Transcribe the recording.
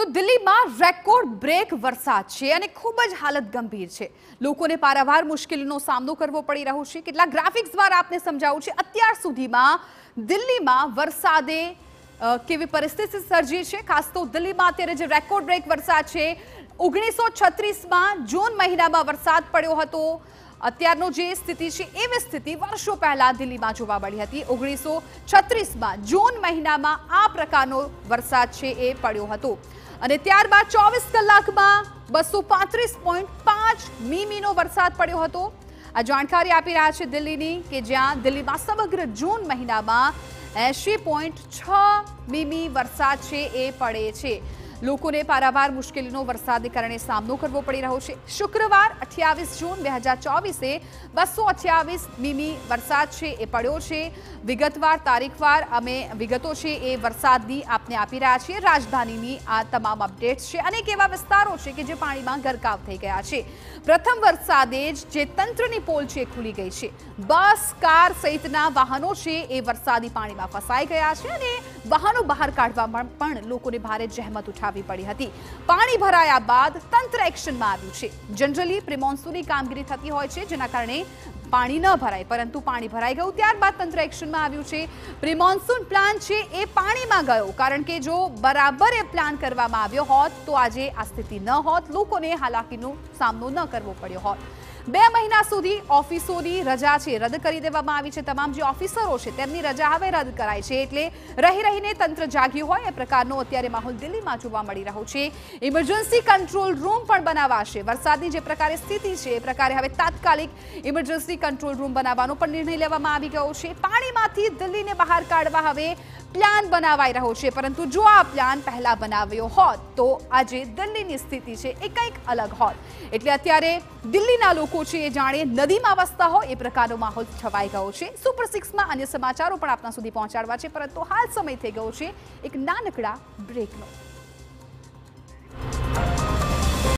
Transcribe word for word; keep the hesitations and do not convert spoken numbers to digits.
તો દિલ્હીમાં record break વરસાદ છે અને ખૂબ જ હાલત ગંભીર છે. લોકોને પારાવાર મુશ્કેલીનો સામનો કરવો પડી રહ્યો છે. કેટલાક ગ્રાફિક્સ દ્વારા આપને સમજાવું છે. અત્યાર સુધીમાં દિલ્હીમાં વરસાદે કેવી પરિસ્થિતિ સર્જી છે. ખાસ તો દિલ્હીમાં અત્યારે જે રેકોર્ડ બ્રેક વરસાદ છે, ઓગણીસો છત્રીસમાં જૂન મહિનામાં વરસાદ પડ્યો હતો. અત્યારનો જે સ્થિતિ છે એવી સ્થિતિ વર્ષો પહેલા દિલ્હીમાં જોવા મળી હતી. ઓગણીસો છત્રીસમાં જૂન મહિનામાં આ પ્રકારનો વરસાદ છે એ પડ્યો હતો અને ત્યારબાદ ચોવીસ કલાકમાં બસો પાંત્રીસ પોઈન્ટ પાંચ મીમીનો વરસાદ પડ્યો હતો. આ જાણકારી આપી રહ્યા છે દિલ્હીની, કે જ્યાં દિલ્હીમાં સમગ્ર જૂન મહિનામાં એંશી પોઈન્ટ છ મીમી વરસાદ છે એ પડે છે. લોકોને પારાવાર મુશ્કેલીનો વરસાદને કારણે સામનો કરવો પડી રહ્યો છે. શુક્રવાર અઠ્યાવીસ જૂન બે હજાર ચોવીસે બસો અઠ્યાવીસ મીમી વરસાદ છે એ પડ્યો છે. વિગતવાર તારીખવાર અમે વિગતો છે એ વરસાદની આપને આપી રહ્યા છીએ. રાજધાનીની આ તમામ અપડેટ્સ છે. અનેક એવા વિસ્તારો છે કે જે પાણીમાં ગરકાવ થઈ ગયા છે. પ્રથમ વરસાદે જ જે તંત્રની પોલ છે ખુલી ગઈ છે. બસ, કાર સહિતના વાહનો છે એ વરસાદી પાણીમાં ફસાઈ ગયા છે અને વાહનો બહાર કાઢવામાં પણ લોકોને ભારે જહેમત ઉઠાવવી પડી હતી. પાણી ભરાયા બાદ તંત્ર એક્શનમાં આવ્યું છે. જનરલી પ્રિમોન્સૂનની કામગીરી થતી હોય છે, જેના કારણે પાણી ન ભરાય, પરંતુ પાણી ભરાઈ ગયું. ત્યારબાદ તંત્ર એક્શનમાં આવ્યું છે. પ્રિમોન્સૂન પ્લાન છે એ પાણીમાં ગયો, કારણ કે જો બરાબર એ પ્લાન કરવામાં આવ્યો હોત તો આજે આ સ્થિતિ ન હોત, લોકોને હાલાકીનો સામનો ન કરવો પડ્યો હોત. બે મહિના સુધી ઓફિસોની રજા છે રદ કરી દેવામાં આવી છે. તમામ જે ઓફિસરો છે તેમની રજા હવે રદ કરાય છે. એટલે રહી રહીને તંત્ર જાગ્યું હોય એ પ્રકારનો અત્યારે માહોલ દિલ્હીમાં જોવા મળી રહ્યો છે. ઇમરજન્સી કંટ્રોલ રૂમ પણ બનાવાશે. વરસાદની જે પ્રકારે સ્થિતિ છે એ પ્રકારે હવે તાત્કાલિક ઇમરજન્સી કંટ્રોલ રૂમ બનાવવાનો પણ નિર્ણય લેવામાં આવી ગયો છે. પાણીમાંથી દિલ્હીને બહાર કાઢવા હવે પ્લાન બનાવાઈ રહ્યો છે, પરંતુ જો આ પ્લાન પહેલા બનાવ્યો હોત તો આજે દિલ્હીની સ્થિતિ છે એ કંઈક અલગ હોત. એટલે અત્યારે દિલ્હીના લોકો છે એ જાણે નદીમાં વસતા હોય એ પ્રકારનો માહોલ છવાઈ ગયો છે. સુપર સિક્સમાં અન્ય સમાચારો પણ આપના સુધી પહોંચાડવા છે, પરંતુ હાલ સમય થઈ ગયો છે એક નાનકડા બ્રેકનો.